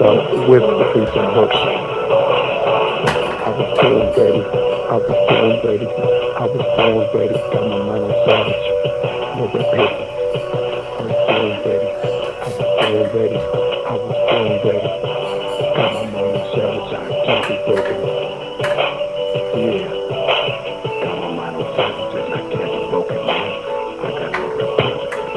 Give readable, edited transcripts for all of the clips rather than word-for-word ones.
start with the freestyle hook. I was born ready. I was born ready. I was born ready. Got my mind on savage. No repeat. I was born ready. I was born ready. I was born ready. Got my mind on savage. I can't be broken. Yeah. Got my mind on savage and I can't be broken, man. I got no repeat.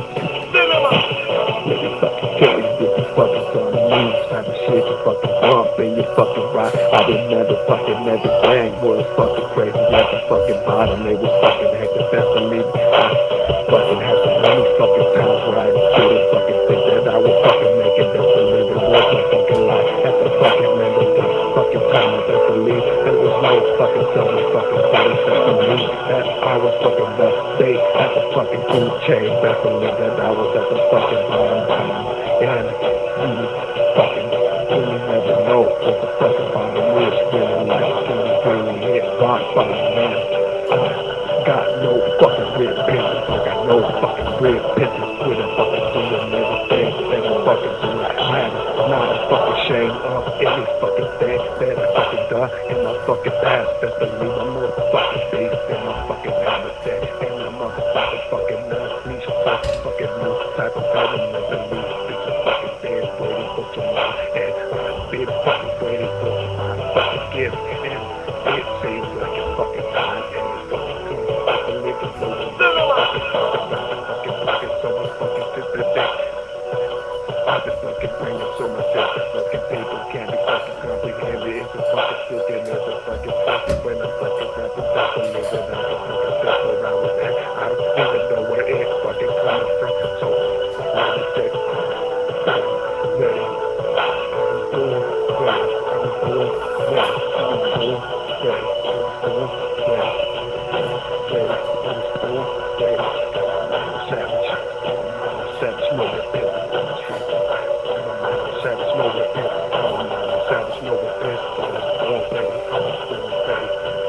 Let me fucking tell you this is fucking some news type of shit. You fucking bump and you fucking rock. I remember fucking everything was fucking crazy at the fucking bottom. They was fucking hectic, best believe me. I fucking had so many fucking times where I didn't fucking think that I would fucking make it. Best believe it was a fucking lie. At the fucking end of the fucking time, I best believe there was no fucking selling fucking body. Best believe that I was fucking best day at the fucking food chain. Best believe that I was at the fucking bottom. And you fucking really never know what the fucking bottom is. Really like really hit rock bottom, man. I got no fucking red pencils. I got no fucking red pencils with a fucking doing everything that I'm fucking doing. I am not a fucking shame of any fucking thing that I fucking done in my fucking past. Best believe I'm more fucking face in my fucking habitat. And I'm a fucking niche fucking new type of government. Believe fucking been waiting for too long. And I've been fucking waiting for my fucking gift. And it seems like it's fucking time. And it's fucking cool. I believe it's moving. Fucking so much fucking sympathy. I just fucking bring up so much shit that fucking people can't be fucking comprehended. It's a fucking silk and it's a fucking fucking when I'm fucking rapping, that's a little bit of a fucking step where I was at. I don't even know where it's fucking coming from. So, like I said, ready. I was born ready. I was born ready. I was born ready. I was born ready. I was born ready. Savage. Savage, no repent. Savage, no repent. Savage, no repent. I was born ready. I was born ready.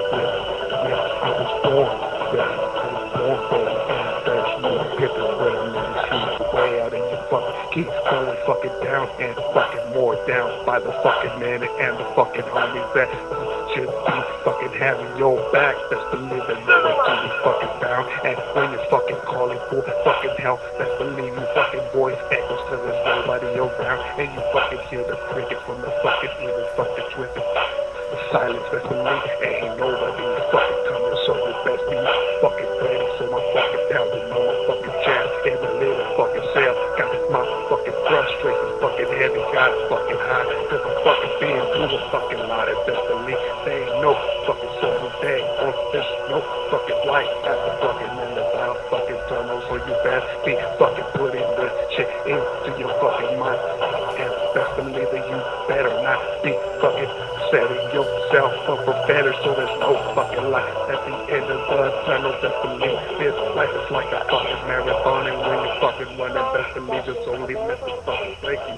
Yeah, I was born ready. I was born ready. Savage, no repent. That's where I'm in the streets. Way out in your fucking keep going fucking down and fucking more down by the fucking man and the fucking homies that should be fucking having your back. Best believe it, know what you fucking bound. And when you're fucking calling for fucking help, best believe you fucking voice echoes cause there's nobody around. And you fucking hear the cricket from the fucking evil fucking twisted. The silence, best believe ain't nobody fucking coming. So you best be fucking ready. So my fucking pounding on my fucking chest. Every little fucking cell got my fucking frustration fucking heavy. Got fucking high cause I'm fucking being through a fucking lot of best believe. There ain't no fucking silver day or there's no fucking light at the fucking end of our fucking tunnel. So you best be fucking putting this shit into your fucking mind. And best believe that you better not be fucking setting yourself up for better. So there's no fucking light at the end of the tunnel. Best believe this life is like a fucking marathon. And when you're fucking running, best believe it's only meant to fucking break you.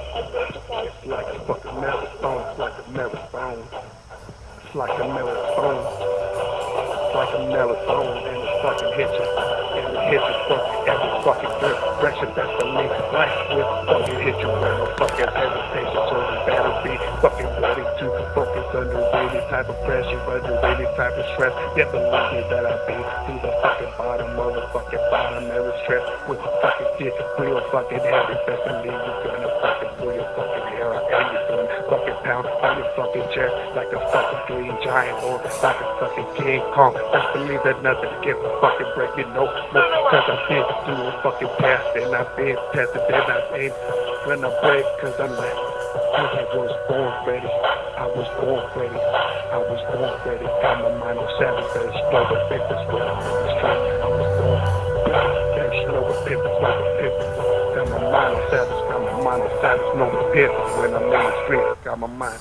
It's like a fucking marathon. It's like a marathon. It's like a marathon. It's like a marathon. And it fucking hits you. And it hits you from every fucking direction. Best believe life will fucking hit you with no fucking hesitation. So you better be fucking ready to focus under any type of pressure, under any type of stress. Yeah, believe me that I've been through the fucking bottom of the fucking bottom of the stress. With the fucking shit real fucking heavy. Best believe you're gonna fucking pull your fucking hair out and you're gonna fucking pound on your fucking chest like a fucking green giant or like a fucking King Kong. Best believe that nothing can fucking break you no more. Cause I've been through a fucking past and I've been tested and I ain't gonna break cause I'm like, cause I was born ready. I was born ready. I was born ready. Got my mind on savage, better slow the papers when I'm on the street. I was born ready. Better slow the papers, slow the papers. Got my mind on savage, got my mind on savage, no the papers when I'm on the street. Got my mind.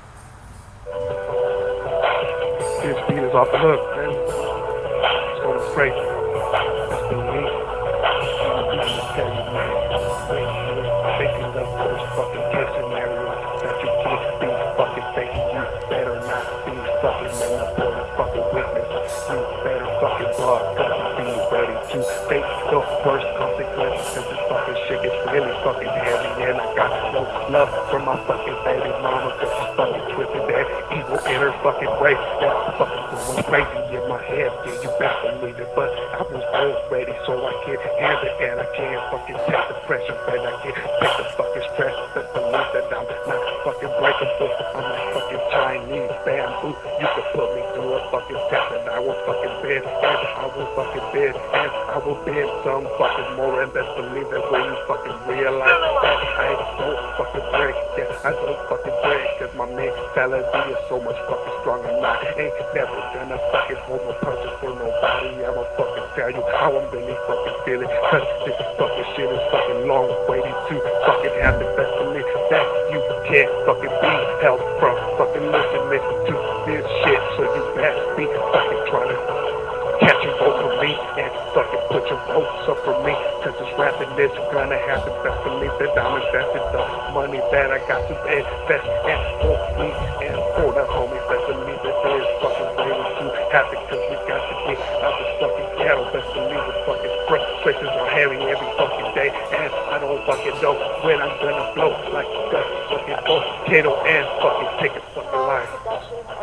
This beat is off the hook, man. It's going straight. That's the link. I'm just tell you, man. Thinking of those fucking case scenarios that you can't be fucking faking. You better not be fucking in the fucking witness. You better fucking block, cause you be ready to face the worst consequences, cause this fucking shit gets really fucking heavy, and I got no love for my fucking baby mama, cause she's fucking twisted that evil in her fucking way. That's fucking going crazy in my head, yeah, you better believe it, but I was born ready, so I can't handle it, and I can't fucking take the pressure, and I can't take the fucking stress, but believe that I'm not fucking breakable, I'm like fucking Chinese bamboo. You can put me through a fucking test and I will fucking bend, and I will fucking bend, and I will bend some fucking more, and best believe that when you fucking realize that I don't fucking break, yeah, I don't fucking break, cause my mentality is so much fucking stronger, and I ain't never gonna fucking hold no punches for nobody. I'ma fucking tell you how I'm really fucking feeling, cause this fucking shit is fucking long waiting to fucking happen. Best believe that you can't fucking be held from fucking listening to this shit, so you better be fucking trying to catch a vote for me and fucking put your votes up for me, cause this rapping is gonna happen. Best believe that I'm investing the money that I got to invest and for me and for the homies. Best believe that there is fucking waiting to happen, cause we got to get out this fucking ghetto. Best believe the fucking frustrations are heavy every fucking day, and I don't fucking know when I'm gonna blow like a fucking volcano and fucking take a fucking life.